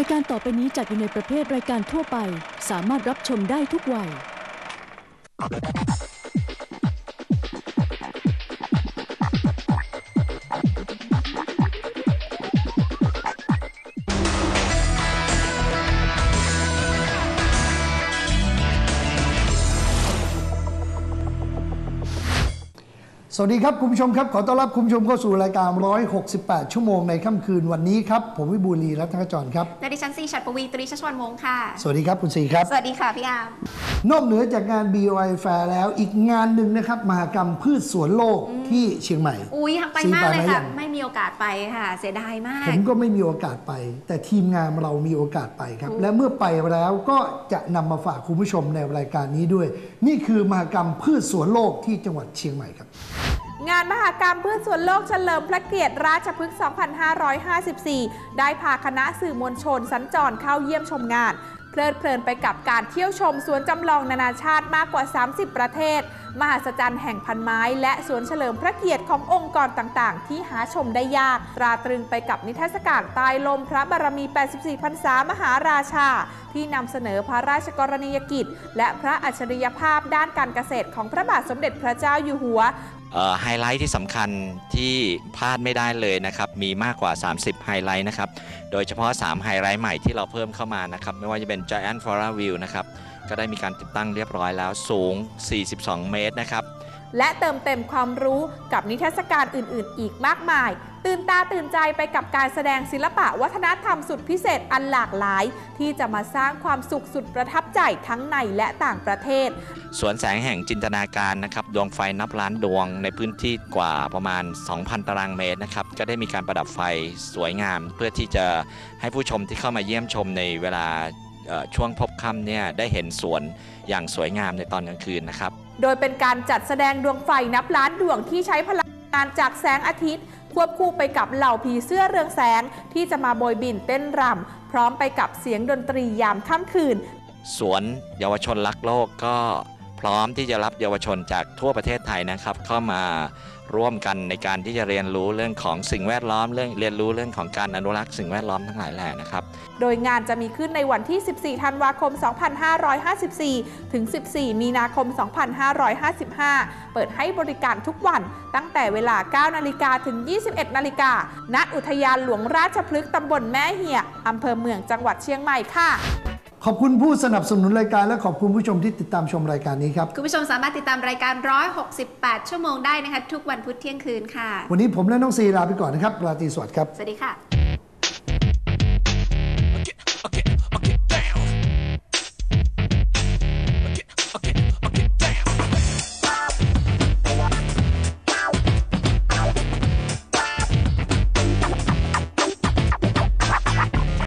ายการต่อไปนี้จัดอยู่ในประเภทรายการทั่วไปสามารถรับชมได้ทุกวัยสวัสดีครับคุณผู้ชมครับขอต้อนรับคุณผู้ชมเข้าสู่รายการ168 ชั่วโมงในค่ำคืนวันนี้ครับผมวิบูลย์ ลีรัตนจรครับและดิฉันซีฉัตรปวีตรีชัชวันวงศ์ค่ะสวัสดีครับคุณซีครับสวัสดีค่ะพี่อาร์มนอกเหนือจากงาน BOI Fair แล้วอีกงานหนึ่งนะครับมหกรรมพืชสวนโลกที่เชียงใหม่อยากไปมากเลยค่ะไม่มีโอกาสไปค่ะเสียดายมากผมก็ไม่มีโอกาสไปแต่ทีมงานเรามีโอกาสไปครับและเมื่อไปแล้วก็จะนำมาฝากคุณผู้ชมในรายการนี้ด้วยนี่คือมหกรรมพืชสวนโลกที่จังหวัดเชียงใหม่ครับงานมหกรรมพืชสวนโลกเฉลิมพระเกียรติราชพฤกษ์ 2554 ได้พาคณะสื่อมวลชนสัญจรเข้าเยี่ยมชมงานเพลิดเพลินไปกับการเที่ยวชมสวนจำลองนานาชาติมากกว่า 30 ประเทศมหัศจรรย์แห่งพันไม้และสวนเฉลิมพระเกียรติขององค์กรต่างๆที่หาชมได้ยากตราตรึงไปกับนิทรรศการใต้ลมพระบารมี 84 พรรษามหาราชาที่นำเสนอพระราชกรณียกิจและพระอัจฉริยภาพด้านการเกษตรของพระบาทสมเด็จพระเจ้าอยู่หัวไฮไลท์ที่สำคัญที่พลาดไม่ได้เลยนะครับมีมากกว่า30ไฮไลท์นะครับโดยเฉพาะ3ไฮไลท์ใหม่ที่เราเพิ่มเข้ามานะครับไม่ว่าจะเป็น Giant Flora View นะครับก็ได้มีการติดตั้งเรียบร้อยแล้วสูง42 เมตรนะครับและเติมเต็มความรู้กับนิทรรศการอื่นๆอีกมากมายตื่นตาตื่นใจไปกับการแสดงศิลปะวัฒนธรรมสุดพิเศษอันหลากหลายที่จะมาสร้างความสุขสุดประทับใจทั้งในและต่างประเทศสวนแสงแห่งจินตนาการนะครับดวงไฟนับล้านดวงในพื้นที่กว่าประมาณ 2,000 ตารางเมตรนะครับก็ได้มีการประดับไฟสวยงามเพื่อที่จะให้ผู้ชมที่เข้ามาเยี่ยมชมในเวลาช่วงพบค่ำเนี่ยได้เห็นสวนอย่างสวยงามในตอนกลางคืนนะครับโดยเป็นการจัดแสดงดวงไฟนับล้านดวงที่ใช้พลังงานจากแสงอาทิตย์ควบคู่ไปกับเหล่าผีเสื้อเรืองแสงที่จะมาโบยบินเต้นรำพร้อมไปกับเสียงดนตรียามค่ำคืนสวนเยาวชนรักโลกก็พร้อมที่จะรับเยาวชนจากทั่วประเทศไทยนะครับเข้ามาร่วมกันในการที่จะเรียนรู้เรื่องของสิ่งแวดล้อมเรียนรู้เรื่องของการอนุรักษ์สิ่งแวดล้อมทั้งหลายแหล่นะครับโดยงานจะมีขึ้นในวันที่ 14 ธันวาคม 2554 ถึง 14 มีนาคม 2555 เปิดให้บริการทุกวันตั้งแต่เวลา 9 นาฬิกาถึง 21 นาฬิกาณอุทยานหลวงราชพฤกษ์ตำบลแม่เหี่ยอำเภอเมืองจังหวัดเชียงใหม่ค่ะขอบคุณผู้สนับสนุนรายการและขอบคุณผู้ชมที่ติดตามชมรายการนี้ครับคุณผู้ชมสามารถติดตามรายการ168 ชั่วโมงได้นะคะทุกวันพุธเที่ยงคืนค่ะวันนี้ผมและน้องซีลาไปก่อนนะครับราตรีสวัสดิ์ครับสวัสดีค่ะ